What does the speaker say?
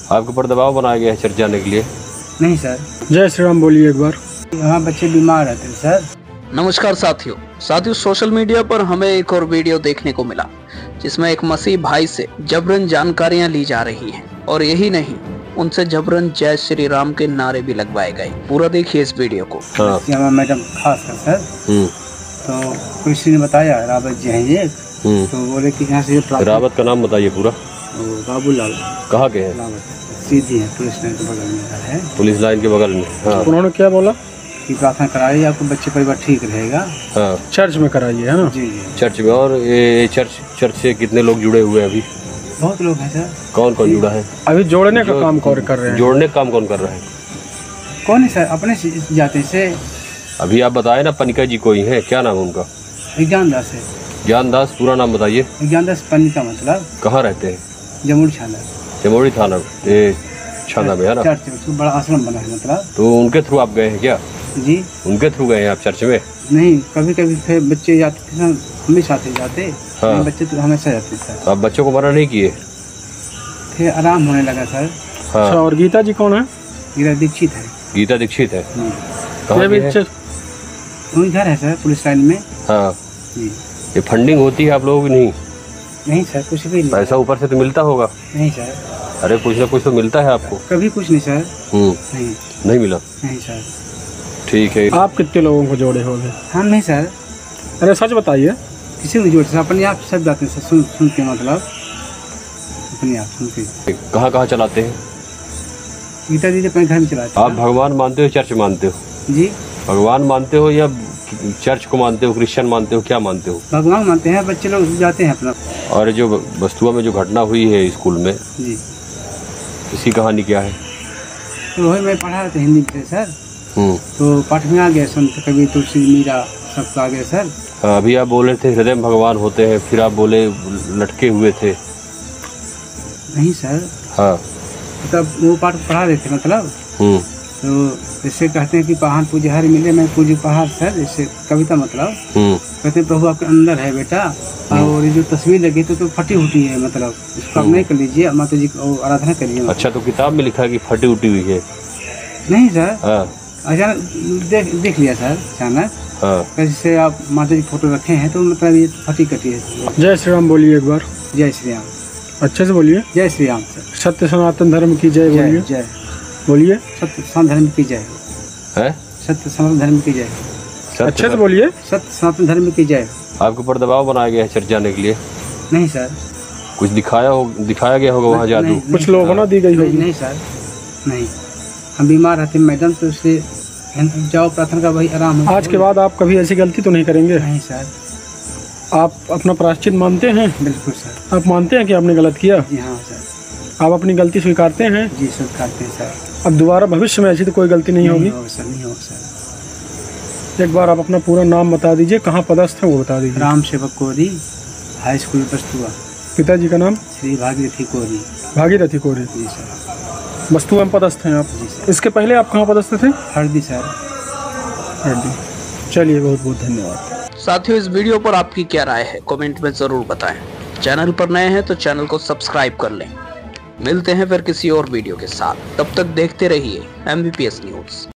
आपके ऊपर दबाव बनाया गया है चर्च जाने के लिए? नहीं सर। जय श्री राम बोलिए एक बार। यहाँ बच्चे बीमार रहते हैं सर। नमस्कार साथियों, सोशल मीडिया पर हमें एक और वीडियो देखने को मिला जिसमें एक मसीह भाई से जबरन जानकारियां ली जा रही हैं और यही नहीं, उनसे जबरन जय श्री राम के नारे भी लगवाए गए। पूरा देखिए इस वीडियो को। हाँ। मैडम खास कर सर, तो किसी ने बताया रावत जी हैं ये, तो बोले कि यहाँ से रावत का नाम बताइए पूरा। बाबूलाल। कहाँ के हैं? सीधी है, पुलिस लाइन के बगल में है। पुलिस लाइन के बगल में। हाँ। उन्होंने क्या बोला कि प्रार्थना कराइए, आपको बच्चे परिवार ठीक रहेगा। हाँ। चर्च में कराइए, है ना? जी जी, चर्च में। और ये चर्च से कितने लोग जुड़े हुए हैं अभी? बहुत लोग हैं सर। कौन कौन जुड़ा है? अभी जोड़ने का काम कौन कर रहे हैं? जोड़ने का काम कौन कर रहा है? कौन है सर? अपने जाते से। अभी आप बताए ना, पनिका जी कोई है, क्या नाम है उनका? ज्ञान दास है। ज्ञान दास, पूरा नाम बताइए। ज्ञान दास पनिका, मतलब कहाँ रहते हैं? जमुई छाना। जमुई थाना छाना में, है ना? चर्च बड़ा आश्रम बना है, मतलब। तो उनके थ्रू आप गए हैं क्या? जी, उनके थ्रू गए हैं आप चर्च में? नहीं, कभी कभी फिर बच्चे जाते थे, हम भी साथ ही जाते। हाँ। बच्चे तो हमेशा जाते सर। तो आप बच्चों को मना नहीं किए? फिर आराम होने लगा सर। हाँ। अच्छा, और गीता जी कौन है? गीता दीक्षित है। गीता दीक्षित है। कहाँ ये की भी है? वही घर है सर, पुलिस लाइन में। हाँ। जी। ये फंडिंग होती है आप लोगों की? नहीं नहीं सर, कुछ भी नहीं। पैसा ऊपर से तो मिलता होगा? नहीं सर। अरे कुछ ना कुछ तो मिलता है आपको? कभी कुछ नहीं सर। नहीं। नहीं मिला? नहीं सर। ठीक है। आप कितने लोगों को जोड़े होंगे? हम नहीं सर। अरे सच बताइए। किसी को जोड़ सर, अपने आप सब जाते हैं सर, सुन के, मतलब अपने आप सुन के। कहाँ कहाँ चलाते हैं? गीता जी अपने घर में चलाते हैं। आप भगवान मानते हो, चर्च मानते हो? जी। भगवान मानते हो या चर्च को मानते हो, क्रिश्चियन मानते हो, क्या मानते हो? भगवान मानते हैं, बच्चे लोग जाते हैं अपना। और जो बस्तुआ में जो घटना हुई है स्कूल में, जी, इसकी कहानी क्या है? तो वही मैं पढ़ा रहे थे हिंदी में सर। तो पाठ में आ गया, संत कवि तुलसी मीरा सबको आ गया सर। अभी आप बोले थे हृदय में भगवान होते हैं, फिर आप बोले लटके हुए थे। नहीं सर। हाँ। तब वो पाठ पढ़ा रहे थे, मतलब। तो जैसे कहते हैं कि पहाड़ पूजे हर मिले, मैं पूजे पहाड़ सर, जैसे कविता, मतलब। कहते हैं प्रभु आपके अंदर है बेटा, और ये जो तस्वीर लगी तो फटी उठी है, मतलब इसको आप नहीं कर लीजिए, माता जी को आराधना करिए। अच्छा, तो किताब में लिखा है कि फटी उठी हुई है? नहीं सर। हाँ। अचानक देख लिया सर, अचानक। हाँ। जैसे आप माता जी फोटो रखे हैं, तो मतलब ये फटी कटी है। जय श्री राम बोलिए एक बार। जय श्री राम। अच्छे से बोलिए। जय श्री राम सर। सत्य सनातन धर्म की जय बोलिए। जय बोलिए। सत्य सनातन धर्म की जय। है? सत्य सनातन धर्म की जय। अच्छे से बोलिए। सत्य सनातन धर्म की जय। आपके ऊपर दबाव बनाया गया है चर्च जाने के लिए? नहीं सर। कुछ दिखाया गया होगा वहाँ जादू? कुछ लोगों ने दी गई होगी? नहीं सर, नहीं। हम बीमार रहते मैडम, तो उससे जाओ प्रार्थना का, वही आराम है। आज के बाद आप कभी ऐसी गलती तो नहीं करेंगे? नहीं सर। आप अपना प्रायश्चित मानते हैं? बिल्कुल सर। आप मानते हैं कि आपने गलत किया? जी हाँ सर। आप अपनी गलती स्वीकारते हैं? जी स्वीकारते हैं सर। अब दोबारा भविष्य में ऐसी तो कोई गलती नहीं होगी? सर, नहीं होगा सर। एक बार आप अपना पूरा नाम बता दीजिए, कहाँ पदस्थ है वो बता दीजिए। राम सेवक कोरी, हाई स्कूल बस्तुआ। पिताजी का नाम? श्री भागीरथी कोरी। भागीरथी कोरी। जी सर। बस्तुआ में पदस्थ हैं आप? जी सर। इसके पहले आप कहाँ पदस्थ थे? हरदी सर। हरदी। चलिए, बहुत बहुत धन्यवाद। साथियों, इस वीडियो पर आपकी क्या राय है कमेंट में जरूर बताएं। चैनल पर नए हैं तो चैनल को सब्सक्राइब कर लें। मिलते हैं फिर किसी और वीडियो के साथ, तब तक देखते रहिए MVPS न्यूज़।